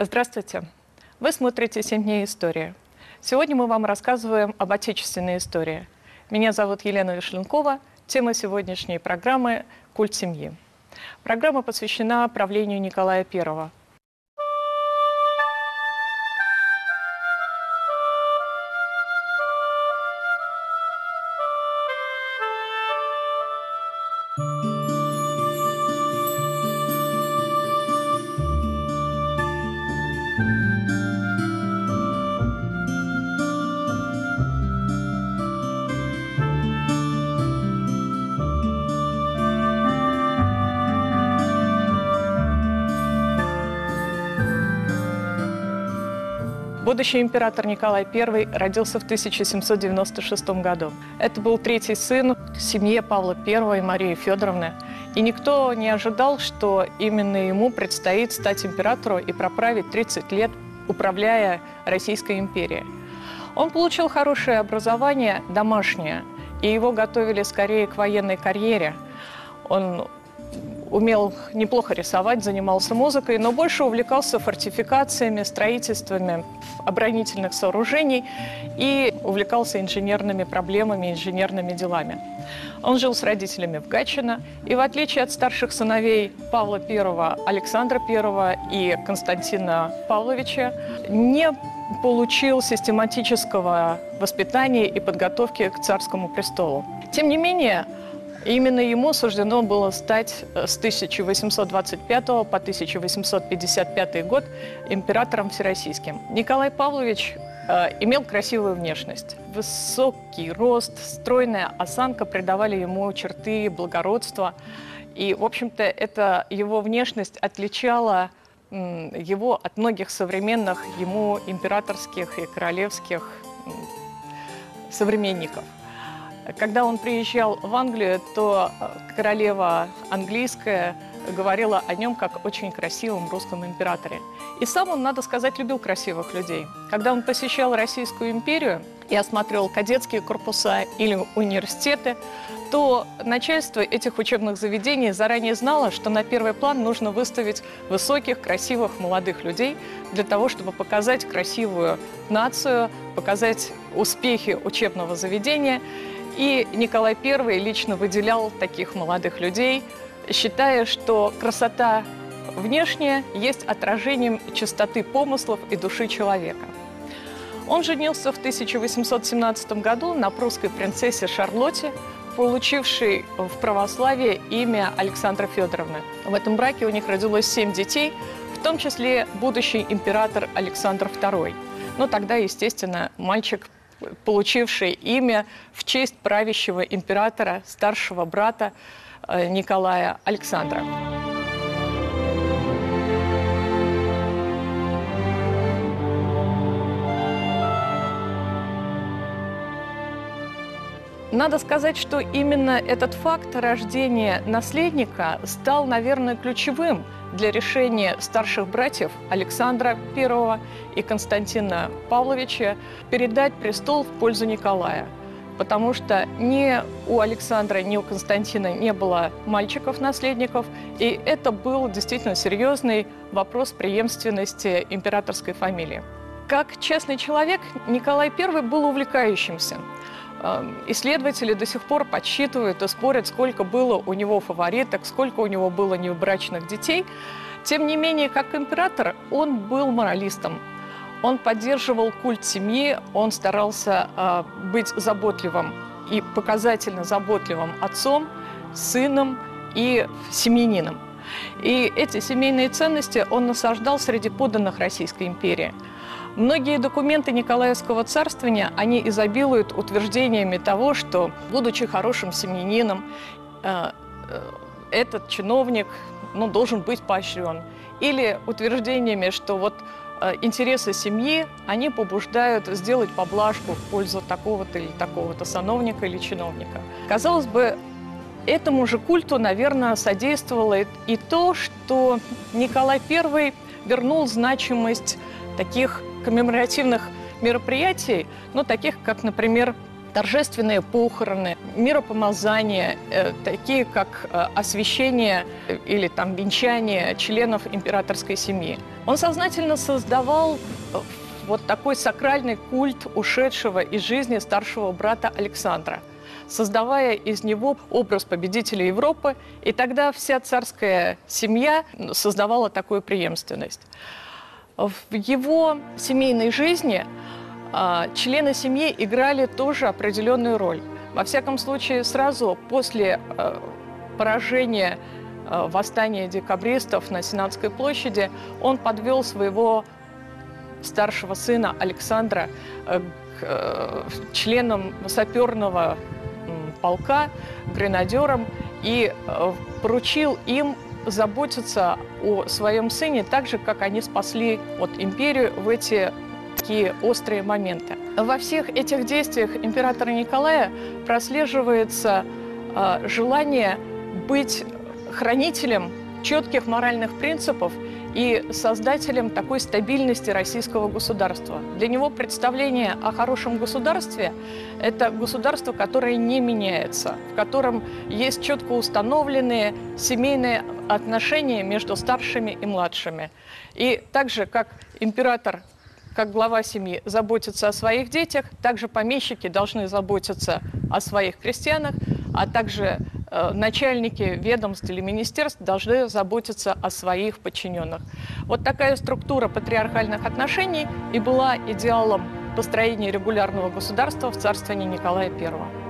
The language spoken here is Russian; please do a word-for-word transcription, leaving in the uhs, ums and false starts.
Здравствуйте! Вы смотрите «семь дней истории». Сегодня мы вам рассказываем об отечественной истории. Меня зовут Елена Вишленкова. Тема сегодняшней программы – «Культ семьи». Программа посвящена правлению Николая Первого. Будущий император Николай Первый родился в тысяча семьсот девяносто шестом году. Это был третий сын в семье Павла Первого и Марии Федоровны. И никто не ожидал, что именно ему предстоит стать императору и проправить тридцать лет, управляя Российской империей. Он получил хорошее образование, домашнее, и его готовили скорее к военной карьере. Он умел неплохо рисовать, занимался музыкой, но больше увлекался фортификациями, строительствами оборонительных сооружений и увлекался инженерными проблемами, инженерными делами. Он жил с родителями в Гатчино, и в отличие от старших сыновей Павла Первого, Александра Первого и Константина Павловича, не получил систематического воспитания и подготовки к царскому престолу. Тем не менее, именно ему суждено было стать с тысяча восемьсот двадцать пятого по тысяча восемьсот пятьдесят пятый год императором всероссийским. Николай Павлович э, имел красивую внешность. Высокий рост, стройная осанка придавали ему черты благородства. И, в общем-то, эта его внешность отличала м, его от многих современных ему императорских и королевских м, современников. Когда он приезжал в Англию, то королева английская говорила о нем как очень красивом русском императоре. И сам он, надо сказать, любил красивых людей. Когда он посещал Российскую империю и осматривал кадетские корпуса или университеты, то начальство этих учебных заведений заранее знало, что на первый план нужно выставить высоких, красивых, молодых людей для того, чтобы показать красивую нацию, показать успехи учебного заведения. И Николай Первый лично выделял таких молодых людей, считая, что красота внешняя есть отражением чистоты помыслов и души человека. Он женился в тысяча восемьсот семнадцатом году на прусской принцессе Шарлотте, получившей в православии имя Александра Федоровны. В этом браке у них родилось семь детей, в том числе будущий император Александр Второй. Но тогда, естественно, мальчик, получивший имя в честь правящего императора, старшего брата Николая Александра. Надо сказать, что именно этот факт рождения наследника стал, наверное, ключевым для решения старших братьев Александра Первого и Константина Павловича передать престол в пользу Николая. Потому что ни у Александра, ни у Константина не было мальчиков-наследников, и это был действительно серьезный вопрос преемственности императорской фамилии. Как честный человек, Николай Первый был увлекающимся. Исследователи до сих пор подсчитывают и спорят, сколько было у него фавориток, сколько у него было неубрачных детей. Тем не менее, как император, он был моралистом. Он поддерживал культ семьи, он старался э, быть заботливым и показательно заботливым отцом, сыном и семьянином. И эти семейные ценности он насаждал среди подданных Российской империи. Многие документы Николаевского царствования, они изобилуют утверждениями того, что, будучи хорошим семьянином, э, э, этот чиновник ну, должен быть поощрен. Или утверждениями, что вот э, интересы семьи, они побуждают сделать поблажку в пользу такого-то или такого-то сановника или чиновника. Казалось бы, этому же культу, наверное, содействовало и то, что Николай Первый вернул значимость таких коммеморативных мероприятий, ну, таких как, например, торжественные похороны, миропомазания, э, такие как э, освящение или там венчание членов императорской семьи. Он сознательно создавал вот такой сакральный культ ушедшего из жизни старшего брата Александра, создавая из него образ победителя Европы, и тогда вся царская семья создавала такую преемственность. В его семейной жизни а, члены семьи играли тоже определенную роль. Во всяком случае, сразу после а, поражения а, восстания декабристов на Сенатской площади он подвел своего старшего сына Александра а, к а, членам саперного полка, гренадерам, и а, поручил им заботиться о своем сыне так же, как они спасли вот, империю в эти такие острые моменты. Во всех этих действиях императора Николая прослеживается э, желание быть хранителем четких моральных принципов и создателем такой стабильности российского государства. Для него представление о хорошем государстве – это государство, которое не меняется, в котором есть четко установленные семейные отношения между старшими и младшими. И так же, как император, как глава семьи, заботится о своих детях, также помещики должны заботиться о своих крестьянах, а также э, начальники ведомств или министерств должны заботиться о своих подчиненных. Вот такая структура патриархальных отношений и была идеалом построения регулярного государства в царствовании Николая Первого.